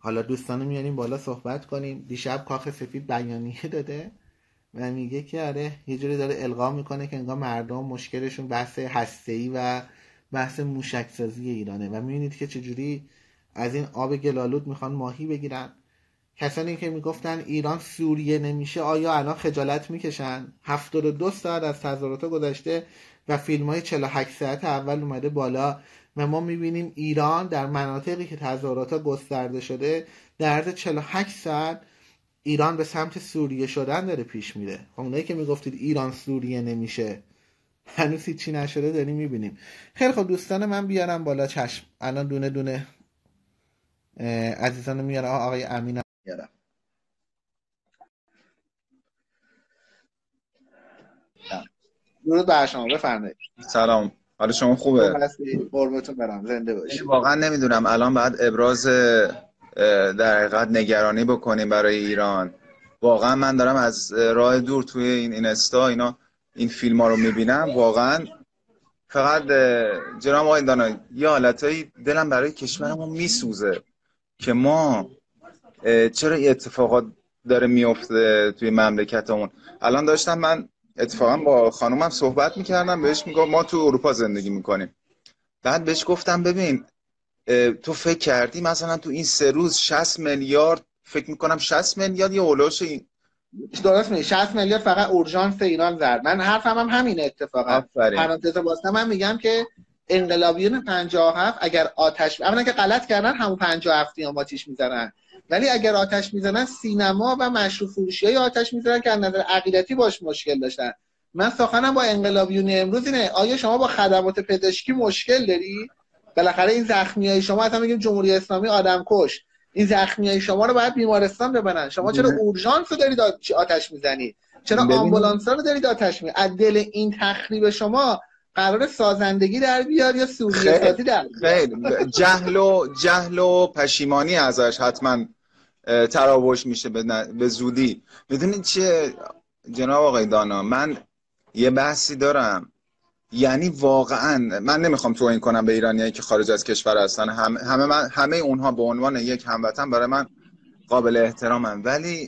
حالا دوستانو میاریم بالا صحبت کنیم. دیشب کاخ سفید بیانیه داده و میگه که آره یه جوری داره القا میکنه که انگار مردم مشکلشون بحث هسته‌ای و بحث موشک سازی ایرانه و میبینید که چجوری از این آب گلالود میخوان ماهی بگیرن. کسانی که میگفتن ایران سوریه نمیشه آیا الان خجالت میکشن؟ 72 ساعت از تظاهرات گذشته و فیلم های 48 ساعت اول اومده بالا و ما میبینیم ایران در مناطقی که تظاهرات گسترده شده در عرض 48 ساعت ایران به سمت سوریه شدن داره پیش میره. اونایی که میگفتید ایران سوریه نمیشه هنوز هیچی نشده داریم میبینیم. خیلی خب دوستان من بیارم بالا. چشم الان دونه دونه عزیزانو میارم. آقای امین میارم. درود بر شما، بفرمایید. سلام، حال شما خوبه؟ قربتون برم، زنده باشید. واقعا نمیدونم الان بعد ابراز در حقیقت نگرانی بکنیم برای ایران. واقعا من دارم از راه دور توی این اینستا اینا این فیلم ها رو میبینم، واقعا فقط جناب آقای دانا یه حالتایی دلم برای کشورمون میسوزه که ما چرا این اتفاقات داره میفته توی مملکتمون. الان داشتم من اتفاقا با خانومم صحبت میکردم، بهش میگم ما تو اروپا زندگی میکنیم، بعد بهش گفتم ببین تو فکر کردی مثلا تو این 3 روز 60 میلیارد، فکر میکنم 60 میلیارد یه اولوش این درست میگه، 60 میلیارد فقط اورژانس ایران زد. من حرفم هم همینه اتفاقا. پرانتز واسه من میگم که انقلابیون 57 اگر آتش اولا که غلط کردن همون 57 هم آتش میزنن، ولی اگر آتش میزنن سینما و مشروب فروشیای آتش میزنن که از نظر عقیدتی باش مشکل داشتن. من سخنم با انقلابیون امروز اینه، آیا شما با خدمات پزشکی مشکل داری؟ بالاخره این زخمیای شما، اصلا میگیم جمهوری اسلامی آدم کش، این زخمیای شما رو باید بیمارستان ببرن. شما چرا اورژانس رو دارید آتش میزنید؟ چرا آمبولانس رو دارید آتش میزنید؟ از دل این تخریب شما قرار سازندگی در بیاد یا سوریه سازی در بیاد؟ خیلی جهل و پشیمانی ازش حتما تراوش میشه به زودی. میدونید چیه جناب آقای دانا، من یه بحثی دارم، یعنی واقعا من نمیخوام توهین کنم به ایرانیایی که خارج از کشور هستن، همه اونها به عنوان یک هموطن برای من قابل احترامن، ولی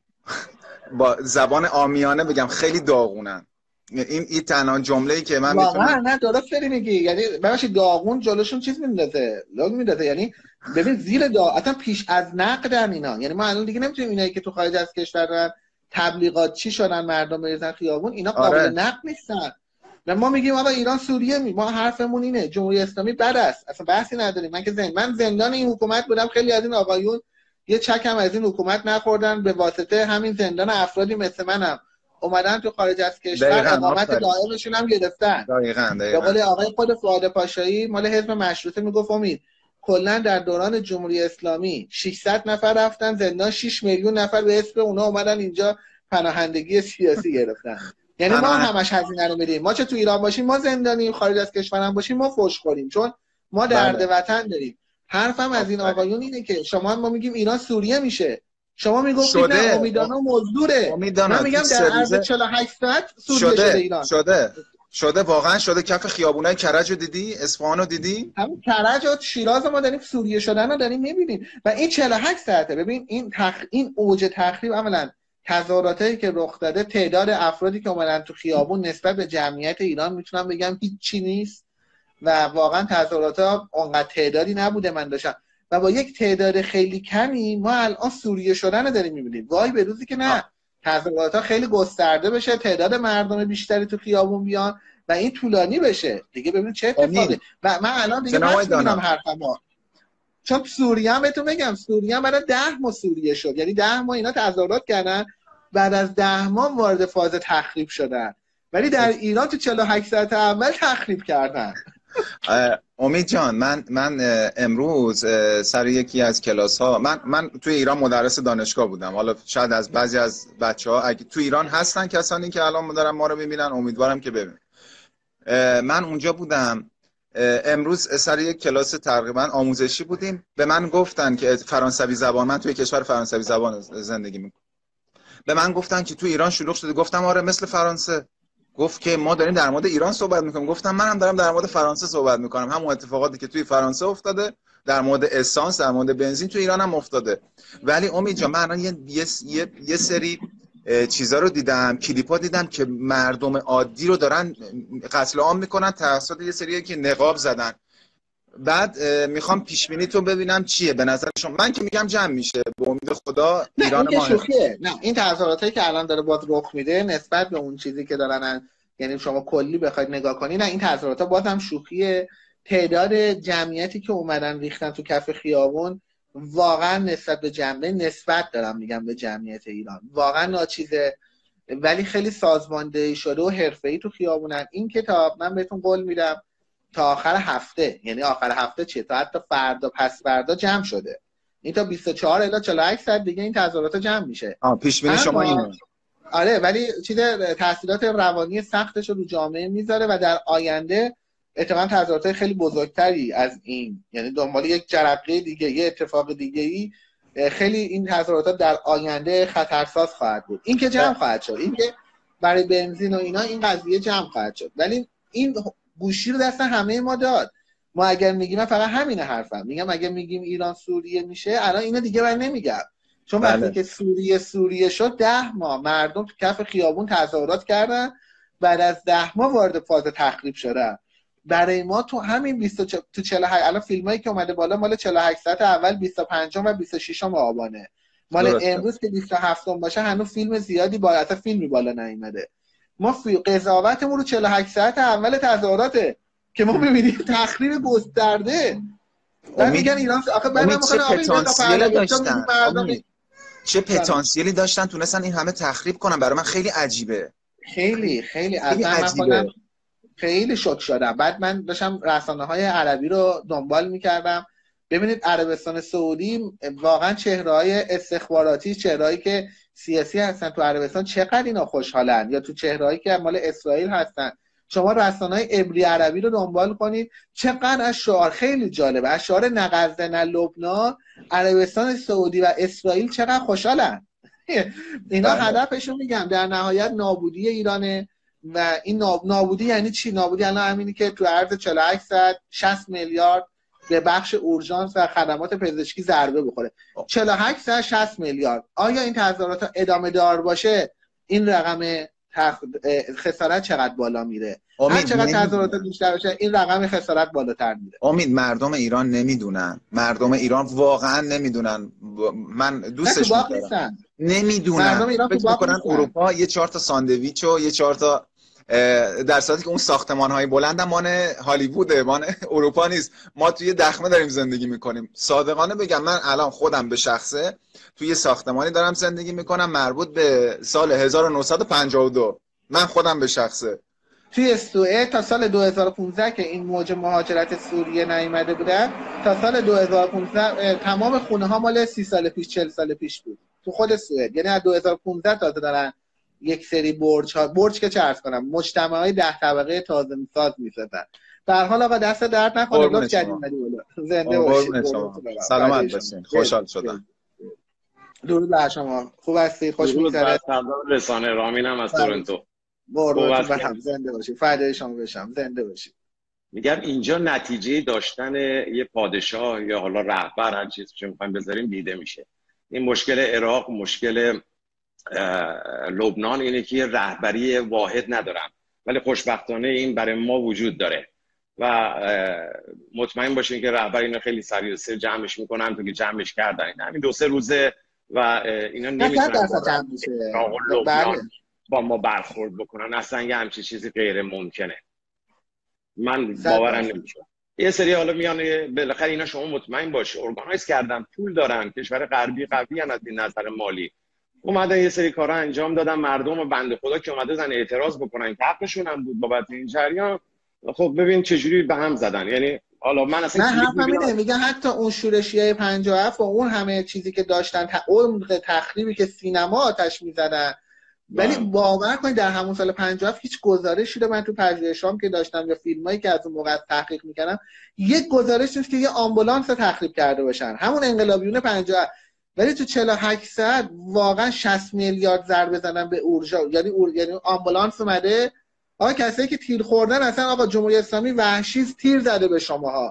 با زبان عامیانه بگم خیلی داغونن. این تنها جمله‌ای که من واقعا نه درست داری میگی، یعنی ببخشید داغون جلوشون چیز میندازه، لاگ میندازه. یعنی ببین زیر اصلا پیش از نقدن اینا. یعنی ما الان دیگه نمیتونیم اینایی که تو خارج از کشور تبلیغات چی شدن مردم بریزن خیابون، اینا قابل نقد نیستن. و ما میگیم آقا ایران سوریه ما حرفمون اینه جمهوری اسلامی بد است، اصلا بحثی نداریم. من زندان این حکومت بودم، خیلی از این آقایون یه چکم از این حکومت نخوردن، به واسطه همین زندان افرادی مثل منم اومدن تو خارج از کشور اقامت دائمشون هم گرفتن. دقیقاً به قول آقای خود فؤاد پاشایی مال حزب مشروطه میگفت امید کلا در دوران جمهوری اسلامی 600 نفر رفتن زندان، 6 میلیون نفر به اسم اونا اومدن اینجا پناهندگی سیاسی گرفتن. یعنی ما همش هزینه رو میدیم. ما چه تو ایران باشیم ما زندانیم، خارج از کشور هم باشیم ما فوش خوریم، چون ما درد وطن داریم. حرفم از این آقایون اینه که ما میگیم ایران سوریه میشه، شما میگفتید نه امیدانا مزدوره. من میگم در عرض 48 ساعت سوریه شده ایران. شده واقعا شده. کف خیابونای کرج رو دیدی؟ اصفهان رو دیدی؟ همین کرج و شیراز ما داریم سوریه شدن رو داریم میبینیم و این 48 ساعته. ببین این اوج تخریب عملاً تظاهراتی که رخ داده، تعداد افرادی که اومدن تو خیابون نسبت به جمعیت ایران میتونم بگم هیچی نیست و واقعا تظاهرات‌ها اونقدر تعدادی نبوده من داشتم و با یک تعداد خیلی کمی ما الان سوریه شدن رو داریم میبینیم. وای به روزی که نه تظاهرات‌ها خیلی گسترده بشه، تعداد مردم بیشتری تو خیابون بیان و این طولانی بشه دیگه. ببین چه اتفاقی. و من الان دیگه بس میگم حرفمو، چون سوریه هم بهتون بگم سوریه هم بعد 10 ماه سوریه شد، یعنی 10 ماه اینا تظاهرات کردن، بعد از 10 ماه وارد فاز تخریب شدن، ولی در ایران تو 48 ساعت اول تخریب کردن. امید جان من امروز سر یکی از کلاس ها من توی ایران مدرس دانشگاه بودم. حالا شاید از بعضی از بچه‌ها اگه توی ایران هستن کسانی که الان دارن ما رو میبینن، امیدوارم که ببینن. من اونجا بودم امروز سر یک کلاس تقریبا آموزشی بودیم. به من گفتن که فرانسوی زبان، من توی کشور فرانسوی زبان زندگی میکنم، به من گفتن که توی ایران شلوغ شده. گفتم آره مثل فرانسه. گفت که ما داریم در مورد ایران صحبت میکنیم. گفتم منم دارم در مورد فرانسه صحبت میکنم، همون اتفاقاتی که توی فرانسه افتاده در مورد اسانس، در مورد بنزین تو ایران هم افتاده. ولی امید جان، من الان یه سری چیزا رو دیدم، کلیپا دیدم که مردم عادی رو دارن قتل عام میکنن توسط یه سری که نقاب زدن. بعد میخوام پیش بینی تو ببینم چیه به نظر شما. من که میگم جمع میشه به امید خدا ایران این ما. شوخیه. نه این تظاهراتی که الان داره باز رخ میده نسبت به اون چیزی که دارن، یعنی شما کلی بخواید نگاه کنی، نه این تظاهرات بازم شوخیه. تعداد جمعیتی که اومدن ریختن تو کف خیابون واقعا نسبت به نسبت دارم میگم به جمعیت ایران واقعا ناچیزه، ولی خیلی سازماندهی شده و حرفه‌ای تو خیابونن. این کتاب من بهتون قول میدم تا آخر هفته، یعنی آخر هفته چیه، تا حتی فردا پس فردا جمع شده. این تا 24 الی 48 ساعت دیگه این تظاهرات جمع میشه. پیش بینی شما اینه؟ آره، ولی چیز تاثیرات روانی سختش رو جامعه میذاره و در آینده احتمالاً تظاهرات خیلی بزرگتری از این، یعنی دنبال یک جرقه دیگه، یه اتفاق دیگه‌ای، خیلی این تظاهرات در آینده خطرساز خواهد بود. این که جمع خواهد شد، این که برای بنزین و اینا این قضیه جمع خواهد شد، ولی این گوشی رو دست همه ما داد. ما اگر میگیم، من فقط همین حرفم میگم، اگر میگیم ایران سوریه میشه، الان اینو دیگه من نمیگم، چون وقتی که سوریه شد 10 ماه مردم تو کف خیابون تظاهرات کردن، بعد از 10 ماه وارد فاز تخریب شدن. برای ما تو همین تو 48 الان فیلمایی که اومده بالا مال 48 ساعت اول 25 و 26 آبانه، مال امروز که 27 باشه هنوز فیلم زیادی بالا، اصلا فیلمی بالا نیومده. ما قضاوتمون رو 48 ساعت اول تظاهراته که ما می‌بینیم تخریب گسترده. میگن ایران آخه بعدم چه پتانسیلی داشتن تونستن این همه تخریب کنن. برای من خیلی عجیبه، خیلی اصلا خیلی شوک شدم. بعد من داشتم رسانه‌های عربی رو دنبال می‌کردم، ببینید عربستان سعودی واقعا چهره‌های استخباراتی، چهرهایی که سیاسی هستن تو عربستان چقدر اینا خوشحالن، یا تو چهرهایی که مال اسرائیل هستن. شما رسانه‌های عبری عربی رو دنبال کنید، چقدر از شعار خیلی جالبه، از شعار نغزنا لبنان، عربستان سعودی و اسرائیل چقدر خوشحالن. اینا هدفشون میگم در نهایت نابودی ایرانه. و این نابودی یعنی چی؟ نابودی الان همینی که تو عرض 48 ساعت 60 میلیارد به بخش اورژانس و خدمات پزشکی ضربه بخوره. 48 ساعت 60 میلیارد. آیا این تظاهرات ادامه دار باشه این رقم خسارت چقدر بالا میره؟ هر چقدر تظاهرات بیشتر باشه این رقم خسارت بالاتر میره. امید، مردم ایران نمیدونن، مردم ایران واقعا نمیدونن. من دوستش دارم، نمیدونن. مردم ایران فکر میکنن اروپا یه 4 تا ساندویچ و یه 4 تا در صورتی که اون ساختمان‌های بلند مال هالیووده، مال اروپا نیست. ما توی دخمه داریم زندگی میکنیم. صادقانه بگم من الان خودم به شخصه توی ساختمانی دارم زندگی میکنم مربوط به سال 1952. من خودم به شخصه توی سوئد تا سال 2015 که این موج مهاجرت سوریه نیامده بودن، تا سال 2015 تمام خونه ها مال 30 سال پیش 40 سال پیش بود تو خود سوئد. یعنی از 2015 تازه دارن یک سری برج که چه عرض کنم، مجتمع‌های 10 طبقه تازه میساز می‌سازن. به هر حال آقا دست درد نکنه، لطف کردین. زنده باشید، سلامت باشین. خوشحال شدم. درود بر شما. خوب هستید؟ خوش می‌گذره؟ رسانه رامینم از تورنتو. زنده باشید. فدای شما بشم. زنده باشید. میگم اینجا نتیجه داشتن یه پادشاه یا حالا رهبر، هر چیزی که می‌خوایم بذاریم دیده میشه. این مشکل عراق، مشکل لبنان اینه که رهبری واحد ندارن، ولی خوشبختانه این برای ما وجود داره و مطمئن باشین که رهبر اینو خیلی سریع جمعش میکنن. تو که جمعش کردن همین 2-3 روزه و اینا نمیتونن لبنان با ما برخورد بکنن. اصلا یه همچین چیزی غیر ممکنه. من باورم نمیشه. یه سری حالا میان بالاخره اینا، شما مطمئن باش ارگانایز کردن، پول دارن، کشور غربی قوی ان از این نظر مالی، اومدن یه سری کارا انجام دادن. مردم بنده خدا که اومده زن اعتراض بکنن که حقشون هم بود بابت این جریان، خب ببین چجوری به هم زدن. یعنی حالا من اصلا میگم حتی اون شورشیای 57 و اون همه چیزی که داشتن، اون تخریبی که سینما آتش می‌زدن، ولی باور کنید در همون سال 57 هیچ گزارشی رو من تو پژوهشام که داشتم یا فیلمایی که از اون موقع تحقیق می‌کردم، یک گزارش نیست که یه آمبولانس تخریب کرده باشن، همون انقلابیون 57. ولی تو 48 ساعت واقعا 60 میلیارد ضربه زدن به اورژانس. یعنی آمبولانس اومده، آقا کسایی که تیر خوردن اصلا آقا جمهوری اسلامی وحشی تیر زده به شماها.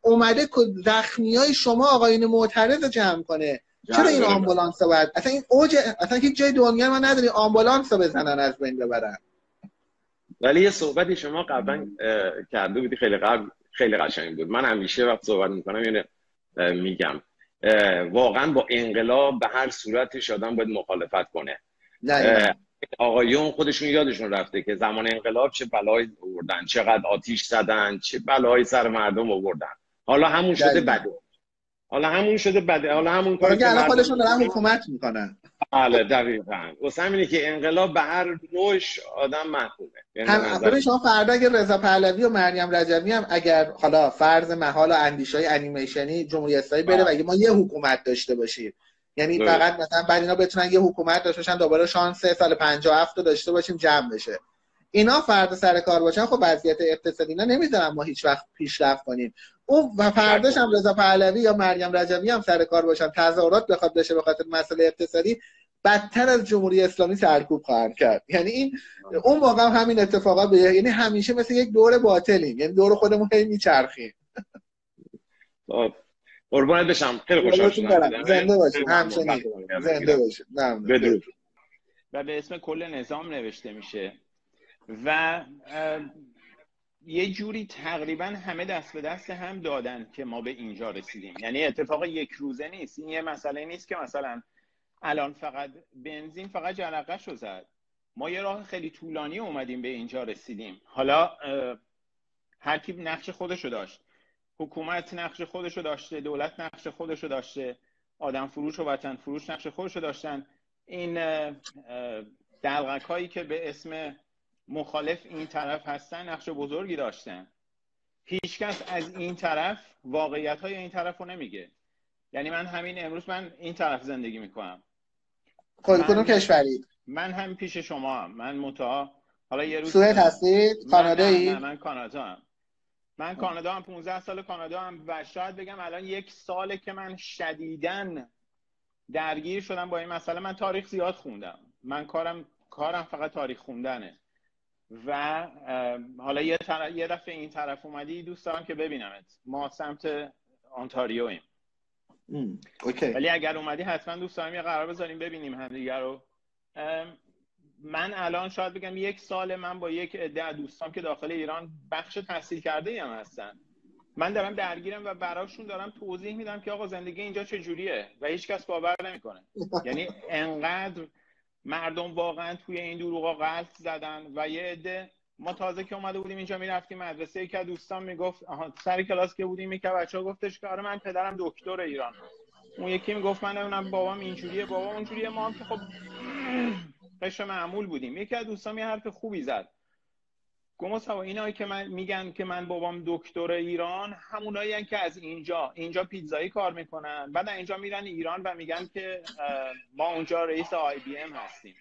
اومده زخمیای شما آقایون معترض جمع کنه. چرا این آمبولانس باید اصلا این اوج اصلا هیچ جای دنیا ما نداری آمبولانس رو بزنن از بین ببرن. ولی یه صحبتی شما قبلا کرده بودی خیلی قشنگ بود. من همیشه وقت صحبت میکنم یعنی میگم واقعا با انقلاب به هر صورتش آدم باید مخالفت کنه. آقایون خودشون یادشون رفته که زمان انقلاب چه بلایی آوردن، چقدر آتیش زدن، چه بلایی سر مردم آوردن. حالا همون شده بده. حالا همون کاری که الان خودشون دارن حکومت میکنن. بله دقیقاً. واسه همینه که انقلاب به هر نوعش آدم محکومه. ببین شما فردا اگه رضا پهلوی و مریم رجبی هم اگر حالا فرض محال و اندیشه‌های انیمیشنی جمهوری اسلامی بره و اگه ما یه حکومت داشته باشیم، یعنی فقط مثلا بعد اینا بتونن یه حکومت داشته باشن دوباره شانس سال 57 رو داشته باشیم جمع بشه، اینا فردا سر کار باشن، خب وضعیت اقتصادی اینا نمیذارن ما هیچ وقت پیشرفت کنیم. اون و فرداش هم رضا پهلوی یا مریم رجبی هم سر کار باشن، تظاهرات بخواد بشه به خاطر مسئله اقتصادی، بدتر از جمهوری اسلامی سرکوب خواهند کرد. یعنی این اون موقع هم همین اتفاقات بیفته، یعنی همیشه مثل یک دور باطلیم، یعنی دور خودمون هی میچرخیم. قربونت بشم، خیلی خوشحال شدم. زنده باشید همچنین، زنده باشید. بدرود. و به اسم کل نظام نوشته میشه و یه جوری تقریبا همه دست به دست هم دادن که ما به اینجا رسیدیم. یعنی اتفاق یک روزه نیست. این یه مسئله نیست که مثلا الان فقط بنزین فقط جرقه‌شو زد. ما یه راه خیلی طولانی اومدیم به اینجا رسیدیم. حالا هر کی نقش خودشو داشت. حکومت نقش خودشو داشته، دولت نقش خودشو داشته، آدم فروش و وطن فروش نقش خودشو داشتن. این دلغکایی که به اسم مخالف این طرف هستن نقش بزرگی داشتن. هیچکس از این طرف واقعیت‌های این طرف رو نمیگه. یعنی من همین امروز من این طرف زندگی میکنم. کدوم کشوری؟ من هم پیش شما هم. من حالا یه روز سوئد هستید؟ کانادایی؟ نه من کانادا هم. من کانادا هم 15 سال کانادا هم و شاید بگم الان 1 ساله که من شدیداً درگیر شدم با این مسئله. من تاریخ زیاد خوندم. من کارم فقط تاریخ خوندنه و حالا یه دفعه این طرف اومدی دوست دارم که ببینمت. ما سمت آنتاریویم. اوکی. ولی اگر اومدی حتما دوست دارم یه قرار بذاریم ببینیم همدیگه رو. من الان شاید بگم 1 سال من با یک عده دوستام که داخل ایران بخش تحصیل کرده هم هستن، من دارم درگیرم و براشون دارم توضیح میدم که آقا زندگی اینجا چجوریه و هیچ کس باور نمیکنه. یعنی انقدر مردم واقعا توی این دروغا غلط زدن و یه عده ما تازه که اومده بودیم اینجا میرفتیم مدرسه، یک از دوستان میگفت سر کلاس که بودیم یک بچه‌ها گفتش که آره من پدرم دکتر ایران، اون یکی میگفت من نمیدونم بابام اینجوریه بابام اونجوریه. ما هم که خب قشر معمول بودیم. یکی از دوستان یه حرف خوبی زد، گفت اینایی که من میگن که من بابام دکتر ایران همونایی هستن که از اینجا پیتزایی کار میکنن، بعد اینجا میرن ایران و میگن که ما اونجا رئیس IBM هستیم.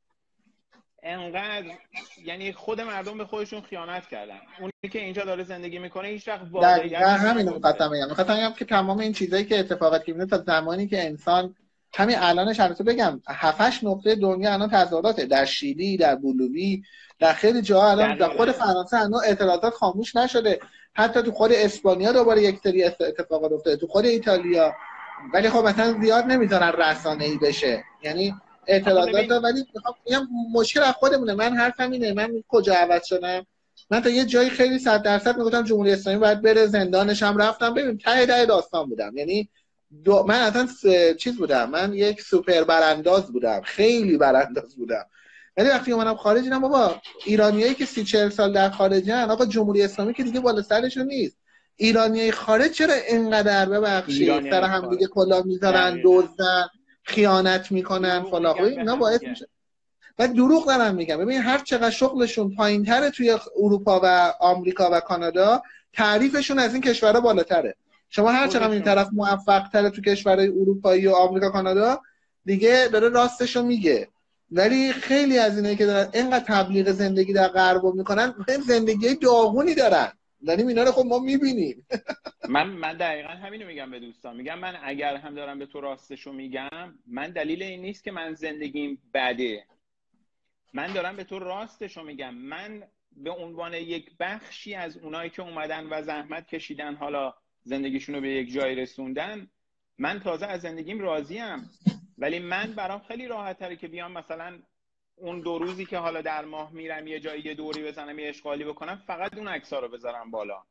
انقدر یعنی خود مردم به خودشون خیانت کردن. اونی که اینجا داره زندگی میکنه هیچ وقت واقعیت همینو می‌خواستم بگم که تمام این چیزایی که اتفاقات که میفته تا زمانی که انسان همین الانش البته بگم 7-8 نقطه دنیا الان تظاهراته، در شیلی، در بولیوی، در خیلی جاها الان در خود فرانسه هنوز اعتراضات خاموش نشده، حتی تو خود اسپانیا دوباره یک سری اتفاقات افتاده، تو خود ایتالیا. ولی خب مثلا زیاد نمیذارن رسانه‌ای بشه، یعنی اعتراضات. ولی میگم مشکل از خودمونه. من حرفم اینه، من کجا عوض شدم؟ من تا یه جایی خیلی 100% میگفتم جمهوری اسلامی باید بره، زندانش هم رفتم. ببین ته داستان بودم، یعنی من اصلا چیز بودم، من یک سوپر برانداز بودم، خیلی برانداز بودم. ولی وقتی اومدم خارج دیدم بابا ایرانیایی که 30-40 سال در خارجن، آقا جمهوری اسلامی که دیگه بالا سرشون نیست. ایرانیای خارج چرا اینقدر ببخشید سر هم دیگه کلا میذارن، دزدن، خیانت میکنن فلاخ؟ اینا باعث میشه. و دروغ دارن میگن. ببین هر چقدر شغلشون پایینتره توی اروپا و آمریکا و کانادا، تعریفشون از این کشورها بالاتره. شما هر چقدر این طرف موفق تره تو کشورهای اروپایی و آمریکا کانادا، دیگه داره راستشو میگه. ولی خیلی از اینایی که دارن اینقدر تبلیغ زندگی در غرب میکنن، زندگی داغونی دارن. داریم اینا رو خب ما میبینیم. من دقیقا همینو میگم به دوستان. میگم من اگر هم دارم به تو راستشو میگم، من دلیل این نیست که من زندگیم بده. من دارم به تو راستشو میگم. من به عنوان یک بخشی از اونایی که اومدن و زحمت کشیدن، حالا زندگیشون رو به یک جای رسوندن، من تازه از زندگیم راضیم. ولی من برام خیلی راحت تره که بیام مثلا اون 2 روزی که حالا در ماه میرم یه جایی یه دوری بزنم یه اشغالی بکنم، فقط اون عکس‌ها رو بزنم بالا.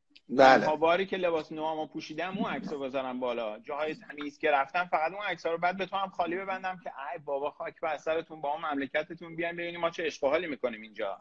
تنها باری که لباس نوامو پوشیدم اون عکس رو بذارم بالا. جاهای تمیز که رفتم فقط اون عکس‌ها رو بعد به تو هم خالی ببندم که ای بابا خاک به اثرتون، با اون مملکتتون بیاین ببینیم ما چه اشغالی میکنیم اینجا.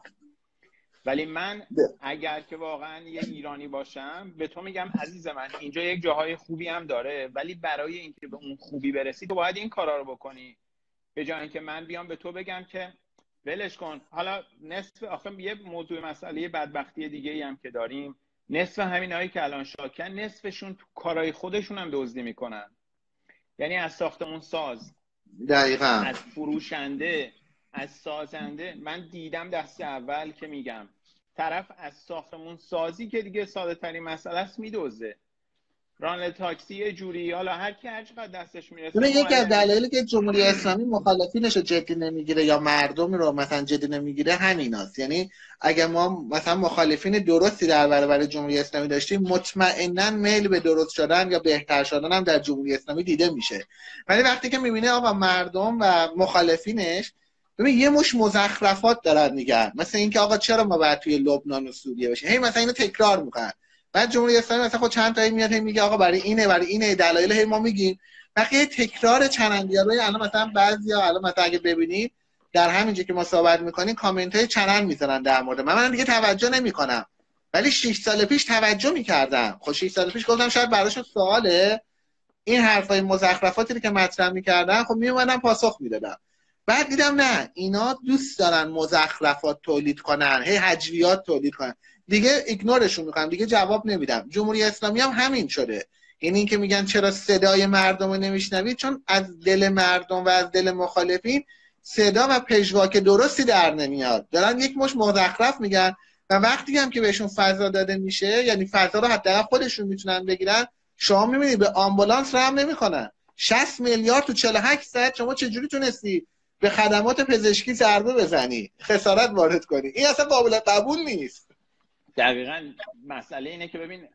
ولی من اگر که واقعا یه ایرانی باشم به تو میگم عزیز من اینجا یک جاهای خوبی هم داره، ولی برای اینکه به اون خوبی برسی تو باید این کارا رو بکنی، به جای اینکه من بیام به تو بگم که ولش کن. حالا نصف آخه یه موضوع مسئله بدبختی دیگه ای هم که داریم، نصف همینایی که الان شاکن نصفشون تو کارهای خودشون هم دزدی میکنن. یعنی از ساختمون ساز، دقیقاً از فروشنده، از سازنده. من دیدم دست اول که میگم طرف از ساختمون سازی که دیگه ساده ترین مسئله است میدزده، راننده تاکسی یه جوری، حالا هر کی هر چقدر دستش میرسه. یکی از دلایلی که جمهوری اسلامی مخالفینش رو جدی نمیگیره یا مردم رو مثلا جدی نمیگیره همیناست. یعنی اگه ما مثلا مخالفین درستی در برابر جمهوری اسلامی داشتیم، مطمئنا میل به درست شدن یا بهتر شدن هم در جمهوری اسلامی دیده میشه. ولی وقتی که میبینه آقا مردم و مخالفینش ببین یه مش مزخرفات دارن میگن، مثلا اینکه آقا چرا ما باید توی لبنان و سوریه باشیم، هی مثلا اینو تکرار میکنن. بعد جمهوری اسلامی مثلا خود چند تا میاد میگه آقا برای اینه دلایل، هی ما میگیم بقیه تکرار چنندیاروی. الان مثلا بعضیا الان مثلا اگه ببینید در همینجا که ما صحبت میکنیم کامنت های چنن میذارن در مورد من دیگه توجه نمیکنم، ولی 6 سال پیش توجه میکردم. خب 6 سال پیش گفتم شاید براشون سواله این حرفای مزخرفاتی که مطرح میکردن، خب میومدم پاسخ میدادم. بعد دیدم نه اینا دوست دارن مزخرفات تولید کنن، هی هجویات تولید کنن، دیگه ایگنورشون میکنم، دیگه جواب نمیدم. جمهوری اسلامی هم همین شده. این که میگن چرا صدای مردم رو نمیشنوید، چون از دل مردم و از دل مخالفین صدا و پژواک درستی در نمیاد، دارن یک مش مزخرف میگن. و وقتی هم که بهشون فضا داده میشه، یعنی فضا رو حداقل خودشون میتونن بگیرن، شما میبینید به آمبولانس رحم نمیکنن. 60 میلیارد تو 48 ساعت شما چجوری تونستی به خدمات پزشکی ضربه بزنی، خسارت وارد کنی؟ این اصلا قابل قبول نیست. دقیقاً مسئله اینه که ببین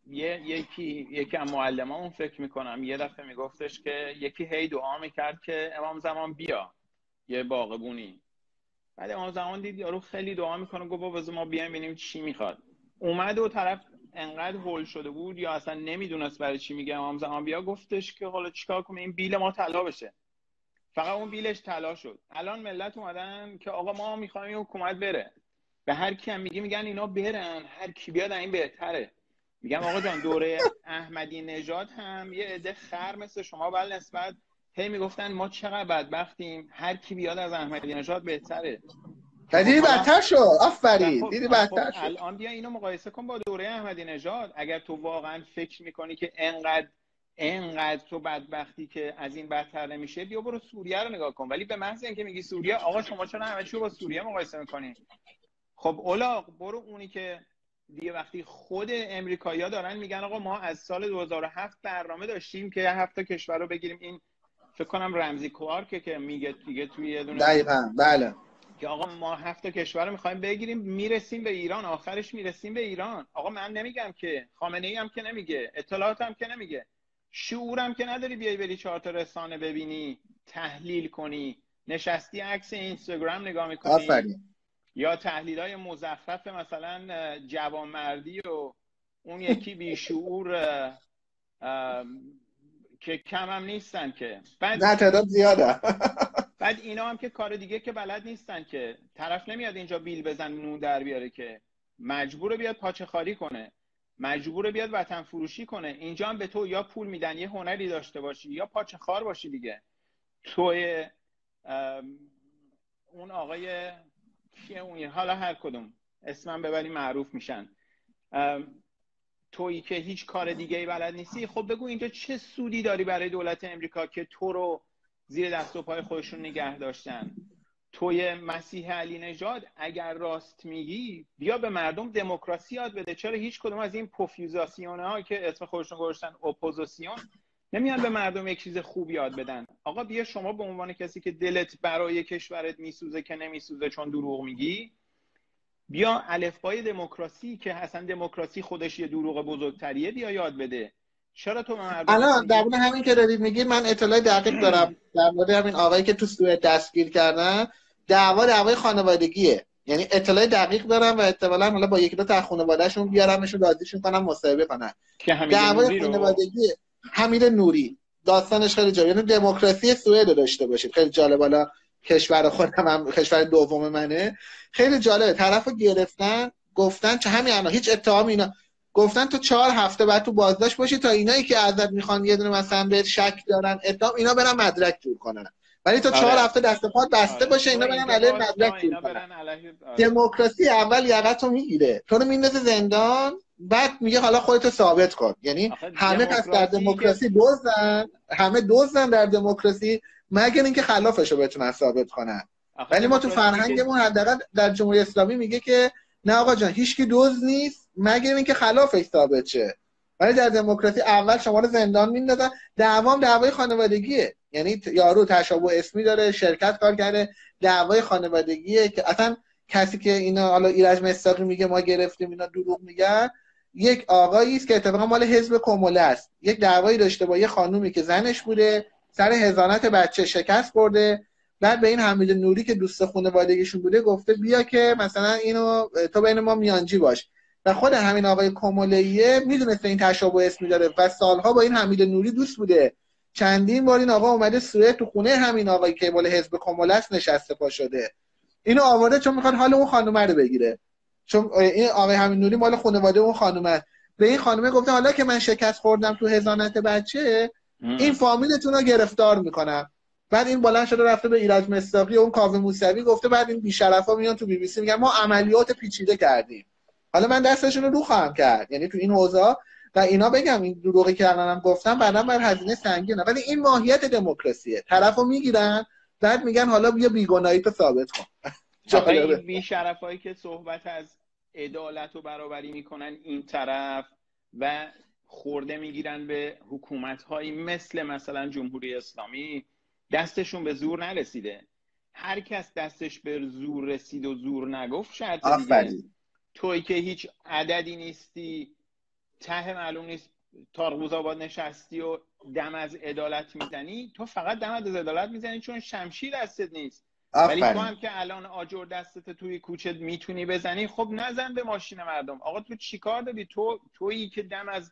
یکی از معلمامون فکر میکنم یه دفعه میگفتش که یکی هی دعا میکرد که امام زمان بیا یه باغبونی. بعد امام زمان دید یارو خیلی دعا میکنه، گفت بذار ما بیایم ببینیم چی میخواد. اومد و طرف انقدر هول شده بود یا اصلا نمیدونست برای چی میگه امام زمان بیا، گفتش که حالا چیکار کنیم این بیل ما طلا بشه. فقط اون بیلش طلا شد. الان ملت اومدن که آقا ما میخوایم حکومت بره، به هر کی هم میگن اینا برن، هر کی بیاد این بهتره. میگم آقا جان دوره احمدی نژاد هم یه عده خر مثل شما بل نسبت هی میگفتن ما چقدر بدبختیم، هر کی بیاد از احمدی نژاد بهتره. دیدی بدتر شد. آفرین دیدی بدتر شد. الان بیا اینو مقایسه کن با دوره احمدی نژاد. اگر تو واقعا فکر میکنی که انقدر تو بدبختی که از این بدتر نمیشه، بیا برو سوریه رو نگاه کن. ولی به محض اینکه میگی سوریه، آقا شما چرا همه چی رو با سوریه مقایسه میکنی؟ خب اولاغ برو اونی که دیگه وقتی خود امریکایی‌ها دارن میگن آقا ما از سال 2007 برنامه داشتیم که 7 کشور رو بگیریم. این فکر کنم رمزی کلارک که میگه دیگه توی یه دونه دقیقاً بله که آقا ما 7 کشور رو میخوایم بگیریم، میرسیم به ایران، آخرش میرسیم به ایران. آقا من نمیگم که، خامنه‌ای هم که نمیگه، اطلاعات هم که نمیگه، شعورم که نداری بیای بری 4 تا رسانه ببینی تحلیل کنی، نشستی عکس اینستاگرام نگاه میکنی. آفرین. یا تحلیل‌های مزخرف مثلا جوانمردی و اون یکی بیشعور که کم هم نیستن که نه تعداد زیاده. بعد اینا هم که کار دیگه که بلد نیستن که. طرف نمیاد اینجا بیل بزن نون در بیاره که، مجبوره بیاد پاچه خاری کنه، مجبوره بیاد وطن فروشی کنه. اینجا هم به تو یا پول میدن یه هنری داشته باشی یا پاچه خار باشی دیگه. توی اون آقای کیه اون، حالا هر کدوم اسمم ببری معروف میشن، تویی که هیچ کار دیگه ای بلد نیستی، خب بگو اینجا چه سودی داری برای دولت امریکا که تو رو زیر دست و پای خودشون نگه داشتن؟ توی مسیح علی نژاد اگر راست میگی بیا به مردم دموکراسی یاد بده. چرا هیچ کدوم از این پوفیوزاسیونه ها که اسم خودشون گذاشتن اپوزیسیون نمیان به مردم یک چیز خوب یاد بدن؟ آقا بیا شما به عنوان کسی که دلت برای کشورت میسوزه که نمیسوزه چون دروغ میگی، بیا الفبای دموکراسی که اصلا دموکراسی خودش یه دروغ بزرگتریه بیا یاد بده. چرا تو مردم الان در مورد همین که دارید میگید من اطلاع دقیق دارم در مورد همین آقایی که تو سوئد دستگیر کردن، دعوای خانوادگیه. یعنی اطلاع دقیق دارم و احتمالاً حالا با یکی دو تا خانواده‌شون بیارمشون راضیشون کنم مصاحبه کنن. که حمید دعوای نوری خانوادگی حمید نوری داستانش خیلی جالب. یعنی دموکراسی سوئد داشته باشید، خیلی جالب. حالا کشور خودم هم کشور دوم منه، خیلی جالبه. طرفو گرفتن گفتن چه همین الان هیچ اتهامی اینا، گفتن تو 4 هفته بعد تو بازداشت باشی تا اینایی که ازت میخوان یه دونه مثلا به شک دارن اتهام اینا برن مدرک جور کنن، ولی تو 4 هفته دست پات بسته باشه اینا برن علیه مدرک جور کنن. دموکراسی اول یقتو میگیره، تو رو میندازه زندان، بعد میگه حالا خودتو ثابت کن. یعنی همه پس در دموکراسی دزدن، همه دزدن در دموکراسی مگر اینکه خلافشو بتونن ثابت کنن. ولی ما تو فرهنگمون حداقل در جمهوری اسلامی میگه که نه آقا جان هیچکی دزد نیست مگر اینکه خلافش ثابت شه. ولی در دموکراسی اول شما رو زندان میندازن. دعوای خانوادگیه، یعنی یارو تشابه اسمی داره، شرکت کار کرده، دعوای خانوادگیه که اصلا کسی که اینا حالا ایرج مصداقی میگه ما گرفتیم اینا دروغ میگن، یک آقایی است که اتفاقا مال حزب کموله است، یک دعوایی داشته با یه خانومی که زنش بوده، سر حضانت بچه شکست خورده، بعد به این حمید نوری که دوست خانوادگیشون بوده گفته بیا که مثلا اینو تو بین ما میانجی باش. و خود همین آقای کموله‌ایه میدونسته این تشابه اسمی داره و سالها با این حمید نوری دوست بوده. چندین بار این آقا اومده سوئد تو خونه همین آقایی که مال حزب کموله است نشسته پا شده. اینو آورده چون میخواد حال اون خانومه رو بگیره، چون این آقای حمید نوری مال خانواده اون خانومه. به این خانومه گفته حالا که من شکست خوردم تو حضانت بچه این فامیلتون رو گرفتار میکنم. بعد این بلند شده رفته به ایرج مصداقی و اون کاوه موسوی گفته بعد این بی‌شرفا میان تو BBC میگن ما عملیات پیچیده کردیم. حالا من دستشون رو خواهم کرد، یعنی تو این حوزه و اینا بگم این دروغی که الانم گفتم بعداً بر هزینه سنگینه، ولی این ماهیت دموکراسیه. طرفو میگیرن بعد میگن حالا بیا بیگناهی تو ثابت کن. این بی‌شرفایی که صحبت از عدالت و برابری میکنن این طرف و خورده میگیرن به حکومت‌هایی مثلا جمهوری اسلامی، دستشون به زور نرسیده. هر کس دستش به زور رسید و زور نگفت شرط دیگه. توی که هیچ عددی نیستی، ته معلوم نیست، تارقوز آباد نشستی و دم از عدالت میزنی، تو فقط دم از عدالت میزنی چون شمشیر دستت نیست. ولی تو هم که الان آجر دستت توی کوچه میتونی بزنی، خب نزن به ماشین مردم. آقا تو چیکار داری؟ تویی که دم از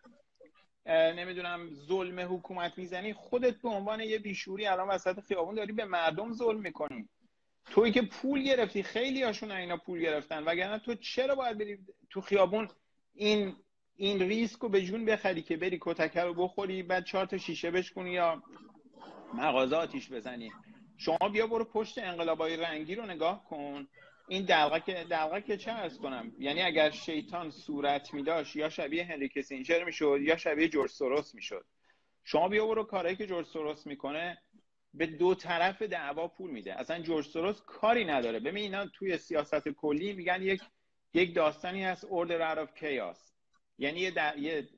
نمیدونم ظلم حکومت میزنی، خودت به عنوان یه بیشوری الان وسط خیابون داری به مردم ظلم میکنی. تویی که پول گرفتی، خیلی هاشون اینا پول گرفتن، وگرنه تو چرا باید بری تو خیابون این ریسک رو به جون بخری که بری کتکه رو بخوری بعد 4 تا شیشه بشکنی یا مغازه آتیش بزنی؟ شما بیا برو پشت انقلابای رنگی رو نگاه کن. این دلقه که چه عرض کنم، یعنی اگر شیطان صورت می داشت یا شبیه هنری کسینجر می شد یا شبیه جورج سوروس می شد. شما بیا برو کارهایی که جورج سوروس میکنه، به دو طرف دعوا پول میده. اصلا جورج سوروس کاری نداره. ببین اینا توی سیاست کلی میگن یک داستانی هست Order Out of Chaos، یعنی یه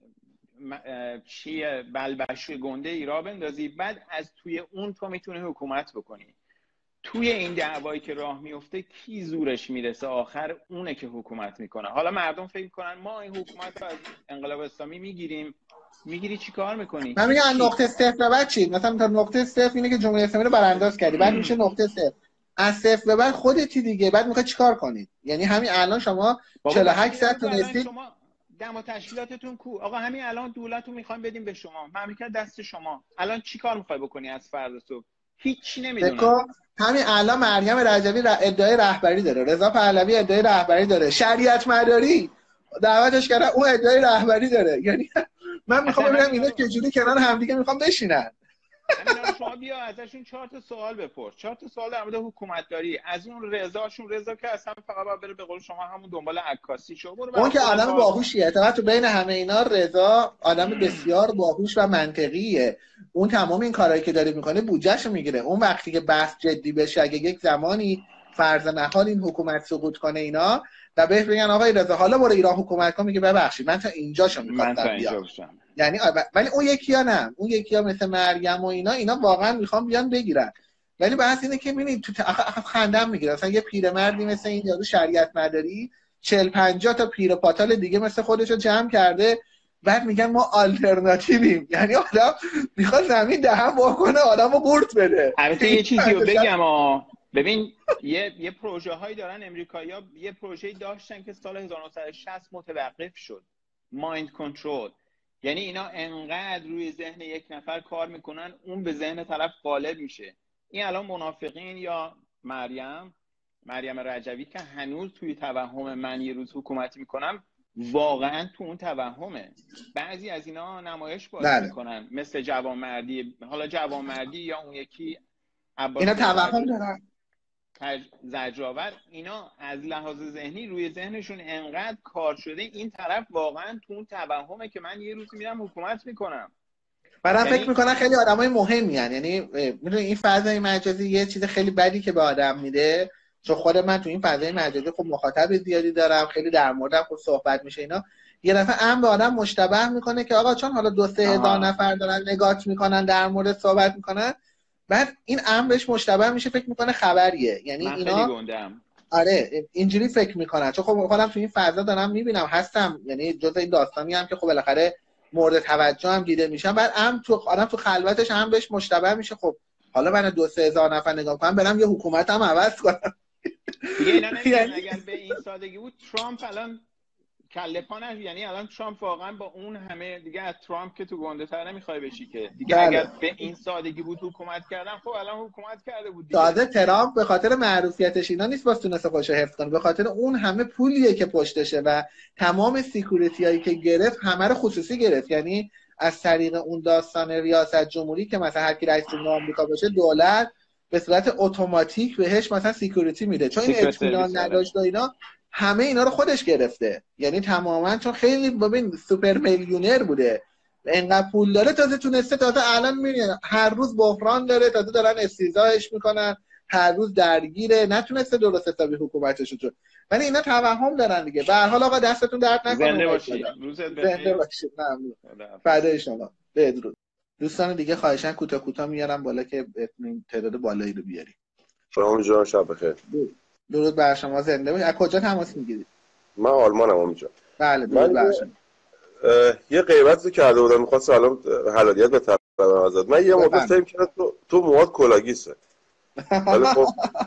چیه بلبشوی گنده ای را بندازی، بعد از توی اون تو میتونی حکومت بکنی. توی این دعوایی که راه میفته کی زورش میرسه آخر اونه که حکومت میکنه. حالا مردم فکر کنن ما این حکومت رو از انقلاب اسلامی میگیری چی کار میکنی؟ من میگم نقطه صفر بعد چی؟ مثلا تا نقطه صفر اینه که جمهوری اسلامی رو برانداز کردی، بعد میشه نقطه صفر. از صفر به بعد خودتی دیگه، بعد میخوای چیکار کنید؟ یعنی همین الان شما 48 ساعت تونستید دم تشکیلاتتون کو؟ آقا همین الان دولت رو میخوایم بدیم به شما، مملکت دست شما، الان چی کار میخوای بکنی از فردا صبح؟ هیچی نمیدونم. همین الان مریم رجبی ادعای رهبری داره، رضا پهلوی ادعای رهبری داره، شریعت مداری دعوتش کردن اون ادعای رهبری داره. یعنی من میخوام ببینم اینا چجوری کنار همدیگه میخوام بشینن. همین شما بیا ازشون 4 تا سوال بپرس، 4 تا سوال در مورد حکومت داری از اون رضا که اصلا فقط باید بره به قول شما همون دنبال عکاسی شو. اون که آدم باهوشیه، تو بین همه اینا رضا آدم بسیار باهوش و منطقیه. اون تمام این کارهایی که داره میکنه بودجهشو میگیره. اون وقتی که بحث جدی بشه اگه یک زمانی فرض نهال این حکومت سقوط کنه اینا و بهش بگن آقای رضا حالا برو ایران حکومت کن، میگه ببخشید من تا اینجاشو می‌خواستم بیام. یعنی ولی اون یکی‌ها نه، اون یکی‌ها مثل مریم و اینا واقعا میخوام بیان بگیرن. ولی بحث اینه که ببینید تو خندم میگیره. مثلا یه پیرمردی مثل این یارو شریعت مداری 40-50 تا پیر و پاتال دیگه مثل خودشو جمع کرده، بعد میگن ما آلترناتیویم. یعنی آدم میخواد زمین دهن واکنه آدمو قورت بده. البته یه چیزی رو بگم ببین یه پروژه هایی دارن امریکایی‌ها، یه پروژه‌ای داشتن که سال 1960 متوقف شد، مایند کنترل. یعنی اینا انقدر روی ذهن یک نفر کار میکنن اون به ذهن طرف غالب میشه. این الان منافقین یا مریم رجوی که هنوز توی توهم من یه روز حکومتی میکنم، واقعا تو اون توهمه. بعضی از اینا نمایش باز میکنن مثل جوانمردی، حالا جوانمردی یا اون یکی اینا توهم دارن زجرآور، اینا از لحاظ ذهنی روی ذهنشون انقدر کار شده این طرف واقعا تو اون توهمه که من یه روزی میرم حکومت میکنم. من فکر میکنن خیلی آدمای مهمی هن. یعنی میدونی این فضای مجازی یه چیز خیلی بدی که به آدم میده، چون خود من تو این فضای مجازی خب مخاطب زیادی دارم، خیلی در موردم خب صحبت میشه اینا، یه دفعه امر به آدم مشتبه میکنه که آقا چون حالا 2-3 هزار نفر دارن نگات میکنن در مورد صحبت میکنن، بعد این امرش مشتبه میشه، فکر میکنه خبریه. یعنی من اینا خیلی گندم. آره اینجوری فکر میکنن، چون خب خودم تو این فضا دارم میبینم هستم، یعنی جزء این داستانی هم که خب بالاخره مورد توجه هم دیده میشم. بعد آدم تو خلوتش هم بهش مشتبه میشه، خب حالا من 2-3 هزار نفر نگاه کنم برم یه حکومت هم عوض کنم دیگه. اینا نمیگن اگر به این سادگی بود ترامپ الان کله پا، یعنی الان ترامپ واقعا با اون همه دیگه، از ترامپ که تو گنده تر نمیخوای بشی که دیگه. بله. اگر به این سادگی بود حکومت کردن، خب الان حکومت کرده بود دیگه. تازه ترامپ به خاطر معروفیتش اینا نیست باز تونسته خودشو حفظ کنه، به خاطر اون همه پولیه که پشتشه و تمام سکیوریتی هایی که گرفت همه رو خصوصی گرفت. یعنی از طریق اون داستان ریاست جمهوری که مثلا هر کی رئیس جمهور آمریکا باشه، دولت به صورت اتوماتیک بهش مثلا سکیوریتی میده، چون این اطمینان نداشت و اینا، همه اینا رو خودش گرفته. یعنی تماما چون خیلی ببین سوپر میلیونر بوده، انقدر پول داره، تازه تونسته، تازه الان میبینن هر روز بحران داره، تازه دارن استیزاش میکنن، هر روز درگیره، نتونسته درست حسابی حکومتش رو. ولی اینا توهم دارن دیگه. به هر حال آقا دستتون درد نکنه. زنده باشید. زنده باشید. ممنون. فدای شما. بدرود. دوستان دیگه خواهشاً کوتاه میارم بالا که بتونیم تعداد بالایی رو بیاریم. شما جان شب بخیر. درود بر شما. زنده باشید. از کجا تماس میگیرید؟ من آلمانم اونجا. بله درود بر شما. یه غیبتی کرده بودم، می‌خواستم الان حلالیت به طرف ازت. من یه موقع فکر کردم تو موهات کلاگیسه. ولی خب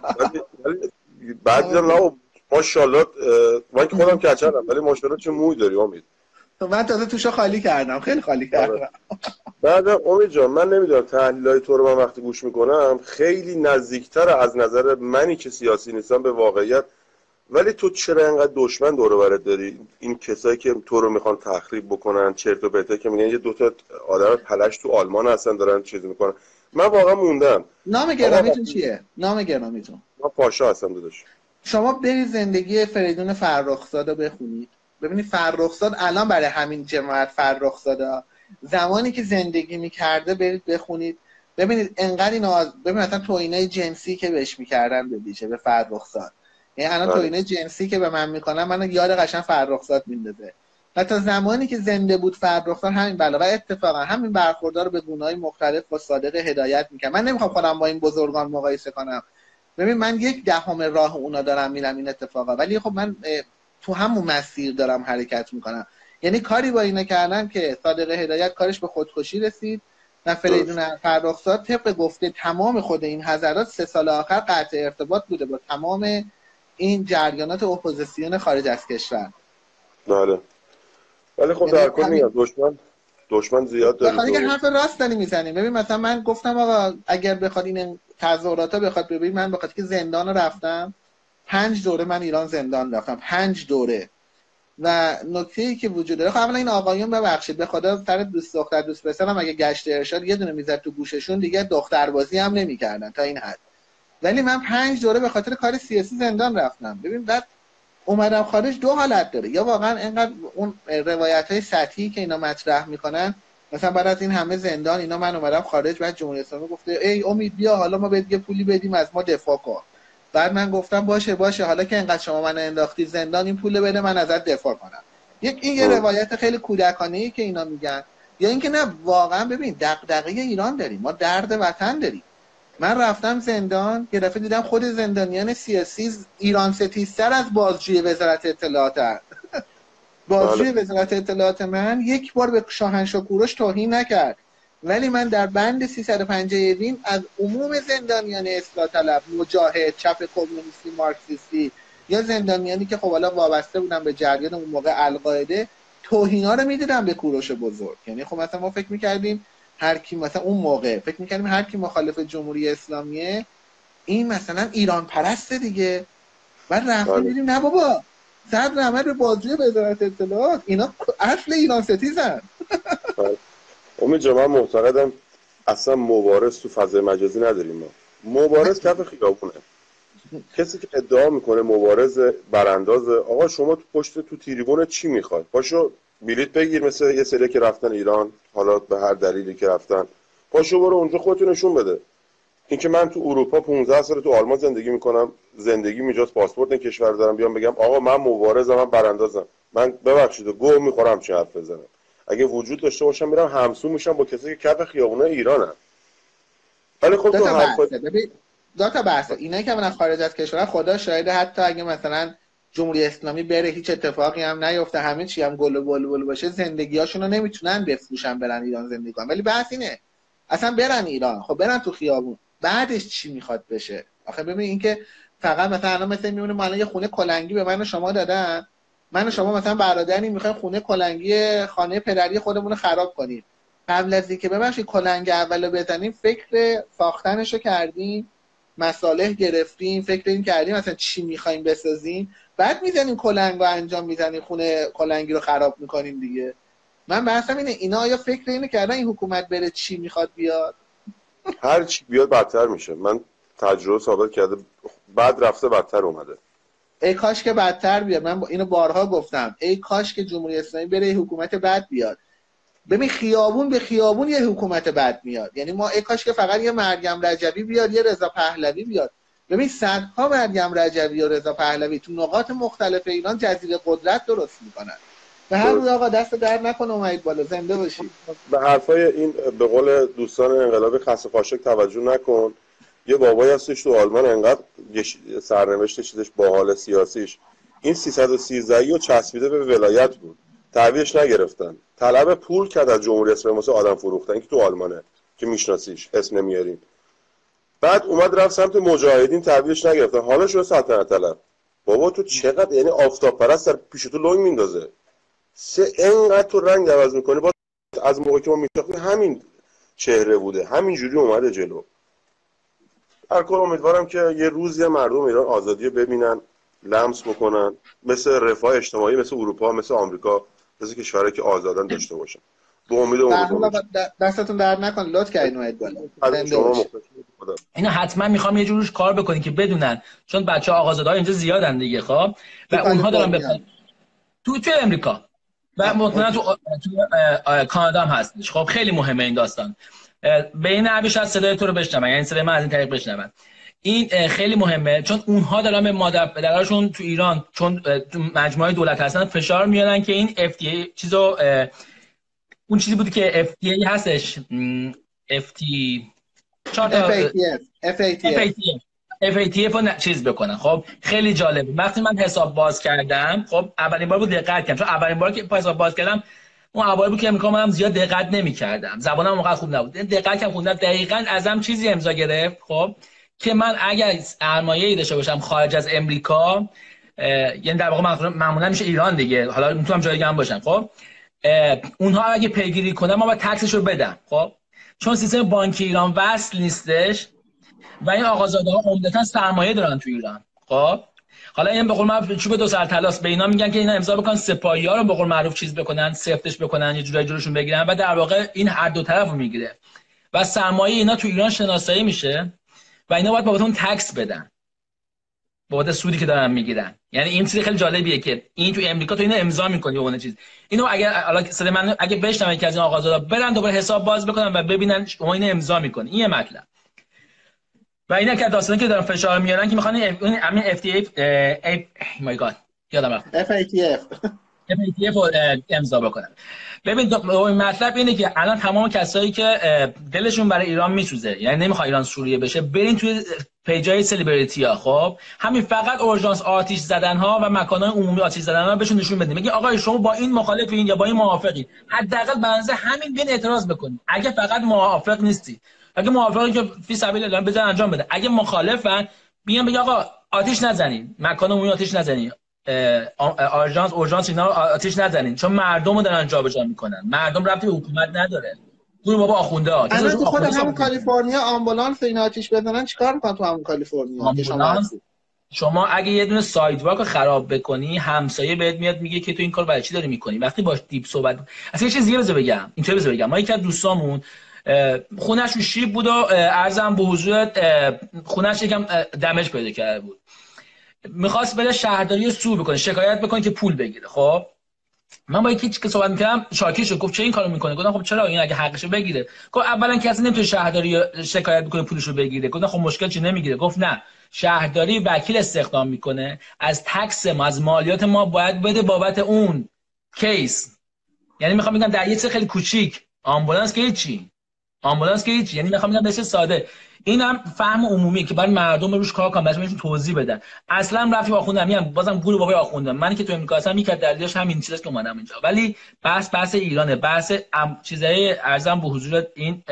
بعد دیدم نه ماشاءالله، من که خودم کچلم ولی ماشاءالله چه موی داری امید. من تازه توشو خالی کردم، خیلی خالی کردم. بعد امید جان من نمیدونم تحلیلای تو رو من وقتی گوش میکنم خیلی نزدیکتر از نظر منی که سیاسی نیستم به واقعیت، ولی تو چرا اینقدر دشمن دور و برت داری؟ این کسایی که تو رو میخوان تخریب بکنن، چرت و پرته که میگن یه دوتا آدم پلش تو آلمان هستن دارن چیز میکنن، من واقعا موندم. نام گرامیتون چیه؟ نام گرامیتون؟ من پاشا هستم داداش. شما برید زندگی فریدون فرخزاد رو بخونید، ببینید فرخزاد الان برای همین جماعت فرخزاده زمانی که زندگی میکرده برید بخونید، ببینید انقدر اینا، ببینید مثلا توهینای جنسی که بهش میکردن به فرخزاد، یعنی الان توهینای جنسی که به من میکنن من یاد قشنگ فرخزاد میندازه. و تا زمانی که زنده بود فرخزاد همین بلا و اتفاقا همین برخوردار رو به گونه‌های مختلف با صادق هدایت میکنه. من نمیخوام خودم با این بزرگان مقایسه کنم، ببین من 1/10 راه اونا دارم میرم این اتفاقا، ولی خب من تو همون مسیر دارم حرکت میکنم. یعنی کاری با اینا کردن که صادق هدایت کارش به خودکشی رسید و فریدون فرخزاد طبق گفته تمام خود این حضرات 3 سال آخر قطع ارتباط بوده با تمام این جریانات اپوزیسیون خارج از کشور. بله. ولی خب در کل میگم دشمن زیاد داره. بخاطر اینکه حرف راست داری میزنیم. ببین مثلا من گفتم آقا اگر بخواد این تظاهراتا بخواد ببین، من بخاطر که زندان رفتم 5 دوره، من ایران زندان رفتم 5 دوره. و نکته‌ای که وجود داره، خب اولا این آقایون ببخشید به خدا سر دوست دختر دوست پسرم اگه گشت ارشاد یه دونه میزد تو گوششون دیگه دختربازی هم نمی‌کردن تا این حد. ولی من 5 دوره به خاطر کار سیاسی زندان رفتم. ببین بعد اومدم خارج، 2 حالت داره، یا واقعا اینقدر اون روایت‌های سطحی که اینا مطرح میکنن، مثلا بعد از این همه زندان اینا من اومدم خارج، بعد جمهوری اسلامی گفته ای امید بیا حالا ما بهت یه پولی بدیم از ما دفاع کن. بعد من گفتم باشه حالا که اینقدر شما من انداختی زندان این پول بده من ازت دفاع کنم. این یه روایت خیلی کودکانه‌ای که اینا میگن، یا اینکه نه واقعا ببین دغدغه ایران داریم، ما درد وطن داریم. من رفتم زندان، یه دفعه دیدم خود زندانیان سیاسی ایران ستیزتر از بازجوی وزارت اطلاعات بازجوی وزارت اطلاعات من یک بار به شاهنشاه کوروش توهین نکرد، ولی من در بند 350 وین از عموم زندانیان اصلاح طلب، مجاهد، چپ کمونیستی، مارکسیستی یا زندانیانی که خب حالا وابسته بودن به جریان اون موقع القاعده توهینا رو میدیدم به کوروش بزرگ. یعنی خب مثلا ما فکر می‌کردیم هر کی مثلا اون موقع فکر می‌کردیم هر کی مخالف جمهوری اسلامیه این مثلا ایران پرسته دیگه. بعد رفتیم دیدیم نه بابا، صد رحمت به بازجوی وزارت اطلاعات، اینا اصل ایران ستیزن. امید جان، من معتقدم اصلا مبارز تو فضای مجازی نداریم. ما مبارز کف خیابونه. کسی که ادعا میکنه مبارز برانداز، آقا شما تو پشت تو تریبون چی میخواد؟ پاشو بلیت بگیر، مثل یه سری که رفتن ایران، حالا به هر دلیلی که رفتن، پاشو برو اونجا خودتو نشون بده. اینکه من تو اروپا 15 سال تو آلمان زندگی میکنم، زندگی اینجاست، پاسپورت این کشور دارم، بیام بگم آقا من مبارزم، من براندازم، من ببخشید گوه میخورم چه حرف بزنم؟ اگه وجود داشته باشم میرم همسو میشم با کسی که کف خیابونه ایرانن. ولی خب تو حرفا دو تا بحثه. اینایی که من خارج از کشور، خدا شاهده، حتی اگه مثلا جمهوری اسلامی بره هیچ اتفاقی هم نیفته، همه چی هم گل و بلبل باشه، زندگیاشونو نمیتونن بفروشن برن ایران زندگی کنن. ولی بحث اینه اصلا برن ایران، خب برن تو خیابون، بعدش چی میخواد بشه؟ آخه ببین این که فقط مثلا الان مثلا میمونه ما الان یه خونه کلنگی به من و شما دادن، من و شما مثلا برادری میخوایم خونه کلنگی خانه پدری خودمون رو خراب کنیم، قبل از اینکه ببخشید کلنگ اولو بزنیم فکر ساختنشو کردیم، مصالح گرفتیم، فکر این کردیم مثلا چی میخوایم بسازیم، بعد میزنیم کلنگ رو انجام میزنیم، خونه کلنگی رو خراب میکنیم دیگه. من بحثم اینه اینا آیا فکر اینو کردن این حکومت بره چی میخواد بیاد؟ هر چی بیاد بدتر میشه. من تجربه ثابت کرده، بعد رفته بدتر اومده. ای کاش که بدتر بیاد. من اینو بارها گفتم، ای کاش که جمهوری اسلامی بره حکومت بد بیاد. ببین خیابون به خیابون یه حکومت بد میاد. یعنی ما ای کاش که فقط یه مریم رجبی بیاد، یه رضا پهلوی بیاد. ببین صدها مریم رجبی و رضا پهلوی تو نقاط مختلف ایران جزیره قدرت درست میکنن. به هر روی آقا دست درد نکنه، امید بالا، زنده باشی. به حرفای این به قول دوستان انقلابی خس و خاشک توجه نکن. یه بابایی هستش تو آلمان، انقدر سرنوشت چیزش باحال سیاسیش، این 313 رو چسبیده به ولایت بود، تحویلش نگرفتن، طلب پول کرد از جمهوری اسلامی واسه آدم فروختن که تو آلمانه، که میشناسیش، اسم نمیاریم. بعد اومد رفت سمت مجاهدین، تحویلش نگرفتن، حالا شده سلطنت طلب. بابا تو چقدر یعنی آفتاب پرست در پیش تو لنگ میندازه. اینقدر تو رنگ عوض میکنی. با از موقعی که ما میشناختیم همین چهره بوده، همین جوری اومده جلو. هر کل امیدوارم که یه روزی مردم ایران آزادی ببینن، لمس بکنن، مثل رفاه اجتماعی، مثل اروپا، مثل آمریکا، مثل کشورهایی که آزادن داشته باشن. به امید دستتون درد نکنه، لطف کردین اومد بالا. اینا حتما میخوام یه جوریش کار بکنین که بدونن، چون بچه آقازاده‌ها اینجا زیادن دیگه، خب و اونها دارن تو امریکا و مطمئنا تو کانادا هم هستش. خب خیلی مهمه این داستان. به این نحوی از صدای تو رو بشنون، یعنی صدای من از این طریق بشنون. این خیلی مهمه، چون اونها دارن به مادر پدراشون تو ایران، چون تو مجموعه دولت هستن، فشار میارن که این FDA چیزو، اون چیزی بودی که FDA هستش، FATF رو چیز بکنن. خب خیلی جالب. وقتی من حساب باز کردم، خب اولین بار بود دقت کردم، چون اولین بار که حساب باز کردم اون اوایل بود که میگم زیاد دقت نمی‌کردم، زبانم اونقدر خوب نبود، دقت کردم خوندم دقیقاً ازم چیزی امضا گرفت، خب که من اگر سرمایه‌ای داشته باشم خارج از امریکا، یعنی در واقع معمولا میشه ایران دیگه، حالا میتونم جای دیگه هم باشم، خب اونها اگه پیگیری کنم ما باید تکسش رو بدم، خب چون سیستم بانکی ایران وصل نیستش و این آقازاده‌ها عمدتاً سرمایه دارن تو ایران. خب حالا این به قول معروف چوب دو سر طلاست، به اینا میگن که اینا امضا بکنن، سپاهی‌ها رو به قول معروف چیز بکنن، سفتش بکنن، یه جورایی جلوشون بگیرن و در واقع این هر دو طرفو میگیره و سرمایه اینا تو ایران شناسایی میشه و اینا باید بابت اون تکس بدن، بابت سودی که دارن میگیرن. یعنی این چیز خیلی جالبیه که این تو امریکا تو اینا امضا میکنی به اون چیز. اینو اگر حالا صد من اگه بشنم که از این آقازادا برن دوباره حساب باز بکنن و ببینن شما اینو امضا میکنی، این مطلب. و اینا که داستانی که دارن فشار میارن که میخوان همین FDA مای گاد یادم رفت FATF رو امضا بکنن. ببین مطلب اینه که الان تمام کسایی که دلشون برای ایران میسوزه، یعنی نمیخواد ایران سوریه بشه، برین توی پیجای سلبریتی ها، خب همین فقط اورژانس آتش زدن ها و مکان‌های عمومی آتش زدن ها بهشون نشون بدین، بگین آقا شما با این مخالفین یا با این موافقین، حداقل بنظر همین بین اعتراض بکنید. اگه فقط موافق نیستی، اگه موافقی که فی سبیل الله بزن انجام بده، اگه مخالفن بیان بگن آقا آتش نزنین، مکان عمومی آتش نزنین، اورژانس اینا آتش نزنین، چون مردم رو دارن جابجا میکنن، مردم ربطی به حکومت نداره. برو بابا آخونده ها الان تو خود همون کالیفرنیا آمبولانس اینا آتش بزنن چیکار میکنن تو همون کالیفرنیا که شما اگه یه دونه سایت واک رو خراب بکنی، همسایه بهت میاد میگه که تو این کار برای چی داری میکنی. وقتی باش دیپ صحبت، اصلا یه چیز دیگه بگم، اینطوری بگم، ما یکی از دوستامون خونه‌اش رو شیب بود و عرضم به حضورت خونه‌اش یکم دمج پیدا کرده بود، میخواست بره شهرداری سور بکنه، شکایت بکنه که پول بگیره. خب من با یکی که صحبت می‌کردم شاکی شد، گفت چه این کارو میکنه؟ گفتم خب چرا، این اگه حقشه بگیره. گفت اولا که اصلا نمیتونه شهرداری شکایت بکنه پولشو بگیره. گفتم خب مشکل چی، نمیگیره؟ گفت نه، شهرداری وکیل استخدام میکنه، از تکس ما، از مالیات ما باید بده بابت اون کیس. یعنی میخوام بگم در یه چیز خیلی کوچیک، آمبولانس که هیچی، یعنی میخوام بگم بسیار ساده، اینم فهم عمومی که برای مردم روش کار کنن، بهشون توضیح بدن. اصلا رفتی با آخوندم، میگم بازم گور بابای آخوندم، من که تو امریکا هستم یک دلیلش همین چیزاست که اومدم اینجا. ولی بحث ایرانه، بحث چیزای ارزم به حضورت این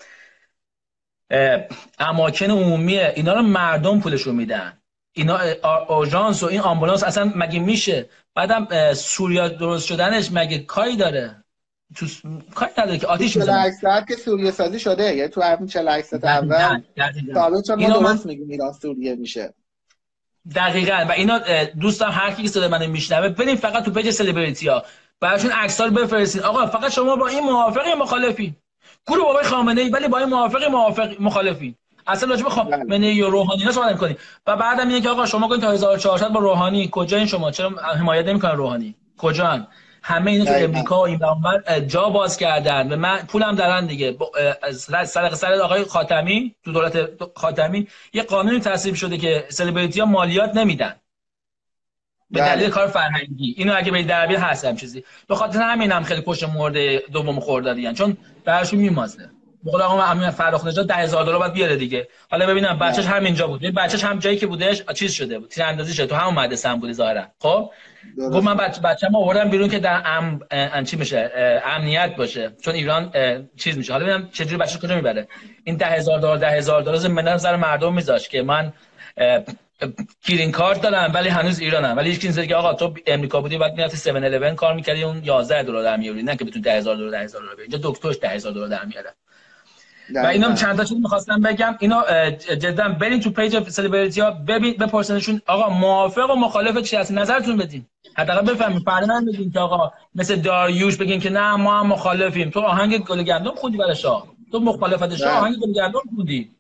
اماکن عمومیه، اینا رو مردم پولشو میدن، اینا اورژانس و این آمبولانس اصلا مگه میشه؟ بعدم سوریا درست شدنش مگه کاری داره؟ تو کاری نداره که آتش میزنه. 48 ساعت که سوریه سازی شده، یعنی تو همین 48 ساعت اول ثابت شد ما درست میگیم ایران سوریه میشه. دقیقاً. و اینا دوستان هر کی که صدای منو میشنوه بریم فقط تو پیج سلبریتی‌ها براشون عکس‌ها رو بفرستین، آقا فقط شما با این موافقی مخالفی، گروه بابای خامنه‌ای، ولی با این موافقی مخالفی، اصلا راجع به خامنه‌ای و روحانی اینا صحبت می‌کنید. و بعدم میگه که آقا شما گفتین تا 1400 با روحانی، کجا شما چرا حمایت نمی‌کنن روحانی؟ کجان؟ همه اینا تو امریکا و این اونور جا باز کردن، به من پولم دارن دیگه. سر آقای خاتمی، تو دولت خاتمی یه قانونی تصویب شده که سلبریتی‌ها مالیات نمیدن به دلیل کار فرهنگی. اینو اگه به دربی هستم چیزی، به خاطر همینم خیلی پشت مورد دوم خوردادین، چون براشون میمازه. بقول آقا امین فرخ نژاد $10,000 باید بیاره دیگه. حالا ببینم بچه‌ش همینجا بود، بچه‌ش هم جایی که بودش چیز شده بود، تیراندازی شده، تو همون مدرسه هم بود ظاهرا. خب گفت من بچه‌م آوردم بیرون که در چی میشه، امنیت باشه، چون ایران چیز میشه. حالا ببینم چه جوری بچه‌ش کجا میبره. این $10,000 زمینم سر مردم میذاش که من گرین کارت دارم ولی هنوز ایرانم، ولی هیچ کی نمیگه آقا تو امریکا بودی بعد میرفتی 7-11 کار می‌کردی اون $11 در میاری، نه که بتون $10,000 بری. اینجا دکترش $10,000 در میاره. و اینم چند تا چیز می‌خواستم بگم، اینو جدا برین تو پیج سلبریتی‌ها ببین، بپرسنشون آقا موافق و مخالف چی هست، نظرتون بدین، حداقل بفهمیم. فرمان بگین که آقا مثل داریوش بگین که نه ما هم مخالفیم، تو آهنگ گل گندم خوندی برای شاه، تو مخالفت شاه آهنگ گل گندم خوندی،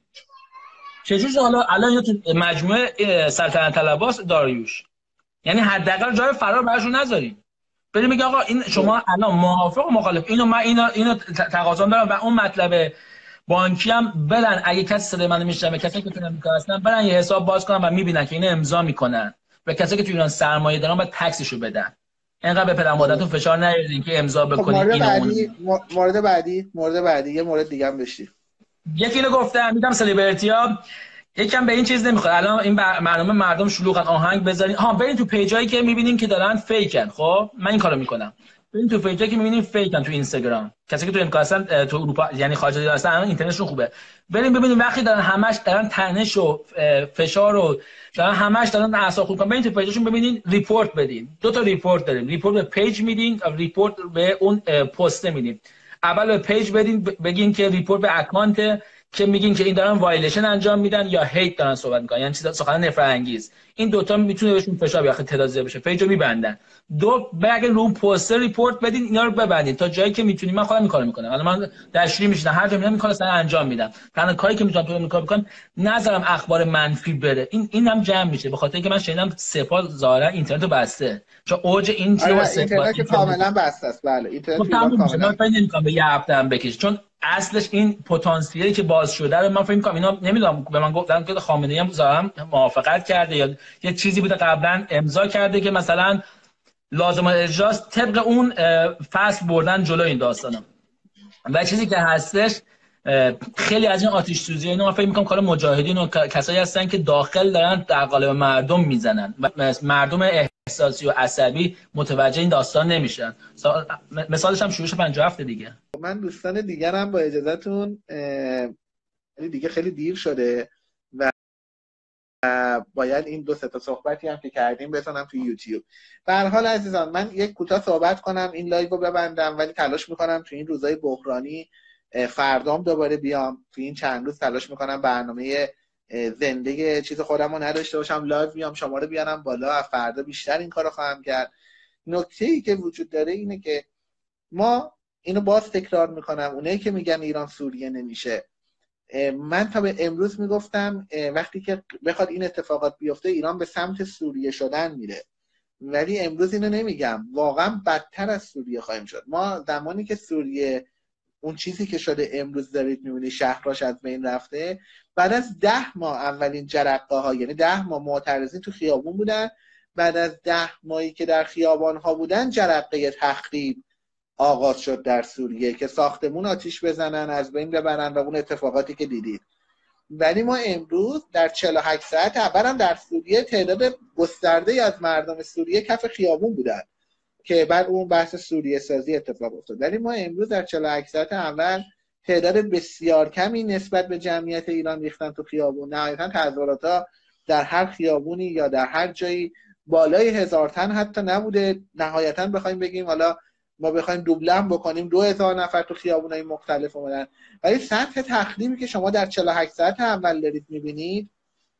چجوری حالا الان تو مجموعه سلطنت طلباس داریوش، یعنی حداقل جای فرار براشون نذارین. بریم میگه آقا این شما الان موافق و مخالف، اینو من اینو تقاضا دارم. و اون مطلب بانکی هم برن، اگه کسی صدای منو میشنوه، کسی که تو امریکا هستن برن یه حساب باز کنن و میبینن که اینا امضا میکنن و کسی که تو ایران سرمایه دارن باید تکسشو بدن. اینقدر به پدر مادرتون فشار نیارین که امضا بکنید. مورد بعدی یه مورد دیگه هم بشی. یکی اینو گفتم، میگم سلبریتی‌ها یکم به این چیز نمیخواد. الان این برنامه مردم شلوغن، آهنگ بذارین. برین تو پیجایی که میبینین که دارن فیکن. خب من این کارو میکنم. برین تو پیجایی که میبینین فیکن تو اینستاگرام، کسی که تو امریکا هستن، تو اروپا یعنی خارج از ایران هستن، الان اینترنتشون خوبه. برین ببینین وقتی دارن همش دارن تنش و فشار و دارن همش دارن اعصاب خورد کنن، برین تو پیجاشون ببینین، ریپورت بدین. دو تا ریپورت داریم، ریپورت به پیج میدین، ریپورت به اون پست میدین. اول به پیج بدین، بگین که ریپورت به اکانت که میگین که این دارن وایلیشن انجام میدن یا هیت دارن صحبت میکنن، یعنی چیزا سخن نفرت انگیز. این دوتا میتونه بهشون فشار بیاره، تعداد زیاد بشه، پیجو میبندن. دو اگه رو پوستر ریپورت بدین، اینا رو ببندین تا جایی که میتونین. من خودم این کارو میکنم، الان من دستشویی میشینم، هر جا میرم این کارو اصلا انجام میدم. تنها کاری که میتونم تو امریکا بکنم نذارم اخبار منفی بره. اینم جمع میشه، به خاطر اینکه من شنیدم سپاه ظاهرا اینترنتو بسته، چون اوج این چیزا سپاه اینترنت کاملا بسته است. بله اینترنت کاملا. من فکر نمی‌کنم به یه هفته هم بکشه، چون اصلش این پتانسیلی که باز شده رو من فکر می‌کنم اینا نمیدونم، به من گفتن که خامنه‌ای هم ظاهرا موافقت کرده یا یه چیزی بوده قبلا امضا کرده که مثلا لازم اجراست طبق اون فصل بردن جلو این داستانا. و چیزی که هستش خیلی از این آتش سوزی اینا من فکر می‌کنم کار مجاهدین و کسایی هستن که داخل دارن در قالب مردم میزنن و مردم احساسی و عصبی متوجه این داستان نمیشن. مثالش هم شورش 57 دیگه. من دوستان دیگرم با اجازهتون دیگه خیلی دیر شده و باید این 2-3 تا صحبتی هم که کردیم بزنم تو یوتیوب. به هر حال عزیزان من یک کوتاه صحبت کنم این لایو رو ببندم، ولی تلاش میکنم تو این روزهای بحرانی فردام دوباره بیام. تو این چند روز تلاش میکنم برنامه زنده چیز خودم رو نداشته باشم، لایو بیام شما رو بیارم بالا. فردا بیشتر این کار رو خواهم کرد. نکته‌ای که وجود داره اینه که ما اینو باز تکرار میکنم، اونایی که میگن ایران سوریه نمیشه، من تا به امروز میگفتم وقتی که بخواد این اتفاقات بیفته ایران به سمت سوریه شدن میره، ولی امروز اینو نمیگم، واقعا بدتر از سوریه خواهیم شد. ما زمانی که سوریه اون چیزی که شده امروز دارید میبینی شهراش از بین رفته، بعد از 10 ماه اولین جرقه ها، یعنی 10 ماه معترضین تو خیابون بودن، بعد از 10 ماهی که در خیابان ها بودن جرقه تخریب آغاز شد در سوریه که ساختمون آتیش بزنن، از بین ببرن و اون اتفاقاتی که دیدید. ولی ما امروز در 48 ساعت اولم در سوریه تعداد گسترده‌ای از مردم سوریه کف خیابون بودن که بعد اون بحث سوریه سازی اتفاق افتاد. ولی ما امروز در 48 ساعت اول تعداد بسیار کمی نسبت به جمعیت ایران ریختن تو خیابون. نهایتا تظاهرات‌ها در هر خیابونی یا در هر جایی بالای 1000 تن حتی نبوده. نهایتا بخوایم بگیم حالا ما بخوایم دوبله بکنیم 2000 نفر تو خیابونای مختلف اومدن. ولی سطح تخریبی که شما در 48 ساعت اول دارید می‌بینید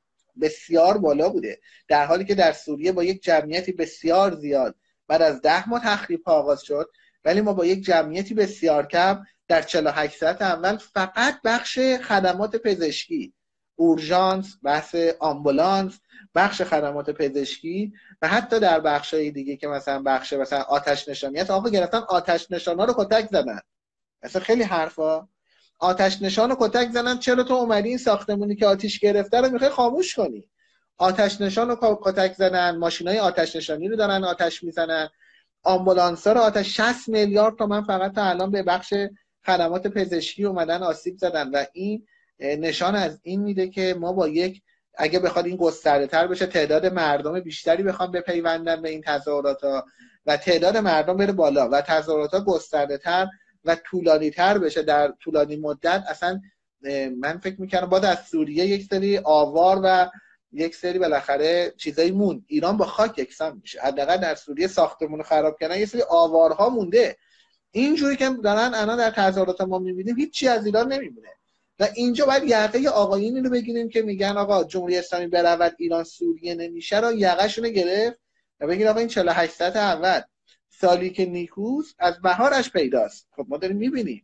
بسیار بالا بوده، در حالی که در سوریه با یک جمعیتی بسیار زیاد بعد از 10 ماه تخریب آغاز شد، ولی ما با یک جمعیتی بسیار کم در 48 ساعت اول فقط بخش خدمات پزشکی، اورژانس، بحث آمبولانس، بخش خدمات پزشکی و حتی در بخشای دیگه که مثلا بخش مثلا آتش نشانیت، آقا گرفتن آتش نشانا رو کتک زدن. مثلا خیلی حرفا آتش نشان رو کتک زدن. چرا تو اومدی این ساختمونی که آتش گرفته رو میخوای خاموش کنی؟ آتش نشان رو کتک زدن، ماشینای آتش نشانی رو دارن آتش میزنن، آمبولانس‌ها رو آتش. 60 میلیارد تومان فقط تا الان به بخش خدمات پزشکی اومدن آسیب زدن و این نشان از این میده که ما با یک، اگه بخواد این گسترده تر بشه، تعداد مردم بیشتری بخوام بپیوندن به این تظاهرات و تعداد مردم بره بالا و تظاهرات گسترده تر و طولانی تر بشه در طولانی مدت، اصلا من فکر میکنم باید از سوریه یک سری آوار و یک سری بالاخره چیزایی مون. ایران با خاک یکسان میشه. حداقل در سوریه ساختمون خراب کردن، یه سری آوارها مونده. اینجوری که دارن الان در تظاهرات ما میبینیم هیچی از ایران نمیمونه و اینجا باید یقه آقایونی رو بگیریم که میگن آقا جمهوری اسلامی برود ایران سوریه نمیشه رو یقهشون گرفت و بگید آقا این 48 ساعت اول سالی که نیکوست از بهارش پیداست. خب ما داریم میبینیم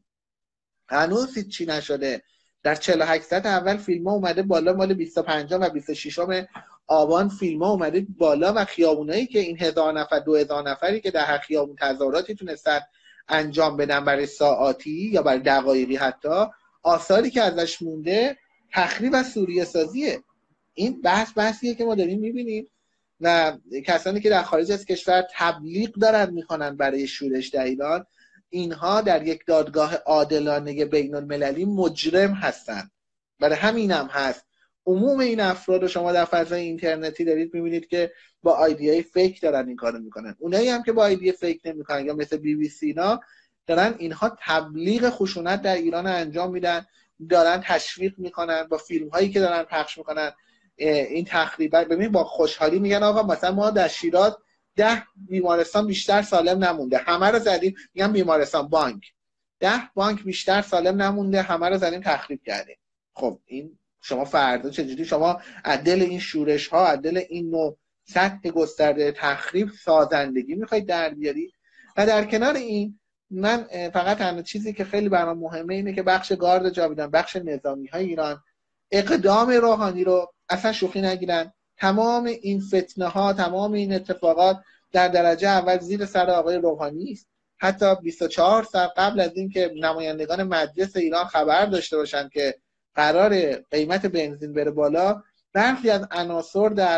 هنوز هیچی نشده. در 48 ساعت اول فیلم ها اومده بالا، مال 25 و 26 آبان فیلم ها اومده بالا و خیابونایی که این 1000 نفر 2000 نفری که در هر خیابون تظاهراتی تونستن انجام بدن برای ساعاتی یا برای دقایقی، حتی آثاری که ازش مونده تخریب از سوریه سازیه. این بحثیه که ما داریم میبینیم و کسانی که در خارج از کشور تبلیغ دارن میکنن برای شورش در ایران، اینها در یک دادگاه عادلانه بین المللی مجرم هستن. برای همین هم هست عموم این افراد رو شما در فضای اینترنتی دارید میبینید که با آیدیای فیک دارن این کارو میکنن. اونایی هم که با آیدی فیک نمیکنن یا مثل BBC اینا دارن اینها تبلیغ خشونت در ایران انجام میدن، دارن تشویق میکنن با فیلم هایی که دارن پخش میکنن این تخریبا. ببین با خوشحالی میگن آقا مثلا ما در شیراز 10 بیمارستان بیشتر سالم نمونده، همه رو زدیم. میگن بیمارستان بانک 10 بانک بیشتر سالم نمونده، همه رو زدیم تخریب کردیم. خب این شما فردا چجوری شما عدل این شورش ها، عدل این نوع سطح گسترده تخریب سازندگی میخواید در بیاری؟ و در کنار این من فقط تنها چیزی که خیلی برام مهمه اینه که بخش گارد جاویدان، بخش نظامی های ایران اقدام روحانی رو اصلا شوخی نگیرن. تمام این فتنه ها، تمام این اتفاقات در درجه اول زیر سر آقای روحانی است. حتی 24 ساعت قبل از این که نمایندگان مجلس ایران خبر داشته باشن که قرار قیمت بنزین بره بالا، برخی از عناصر در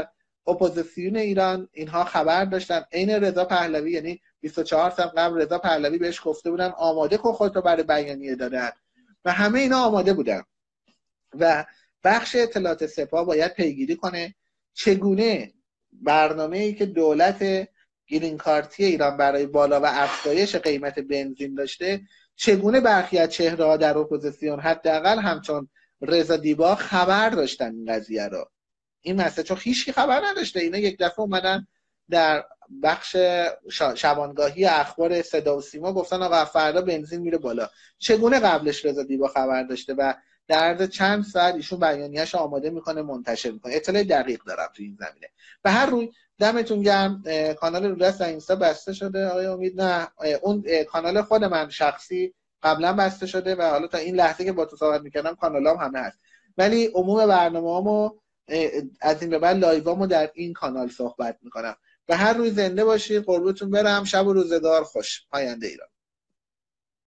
اپوزیسیون ایران اینها خبر داشتن، عین رضا پهلوی، یعنی 24 ساعت قبل رضا پهلوی بهش گفته بودن آماده کن خودتو برای بیانیه دادن و همه اینا آماده بودن و بخش اطلاعات سپاه باید پیگیری کنه چگونه برنامه‌ای که دولت گرین کارتی ایران برای بالا و افزایش قیمت بنزین داشته، چگونه برخی از چهره‌ها در اپوزیسیون حداقل همچون رضا دیبا خبر داشتن این قضیه رو. این مسئله چون هیچکی خبر نداشته، اینا یک دفعه اومدن در بخش شبانگاهی اخبار صدا و سیما گفتن آقا فردا بنزین میره بالا. چگونه قبلش رضا دیبا خبر داشته و در عرض چند ساعت ایشون بیانیه‌اش آماده میکنه منتشر میکنه؟ اطلاع دقیق دارم تو این زمینه. به هر روی دمتون گرم. کانال رودست در اینستا بسته شده آقای امید؟ نه، اون کانال خود من شخصی قبلا بسته شده و حالا تا این لحظه که با تو صحبت میکنم کانالام همه هست، ولی عموم برنامه‌هامو از این به بعد لایوامو در این کانال صحبت میکنم. به هر روی زنده باشید، قربونتون برم. شب و روزگار خوش. پاینده ایران.